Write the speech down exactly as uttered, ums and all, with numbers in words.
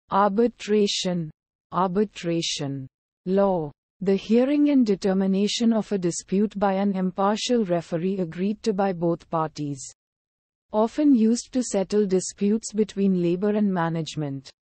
Arbitration. Arbitration. Law. The hearing and determination of a dispute by an impartial referee agreed to by both parties. Often used to settle disputes between labor and management.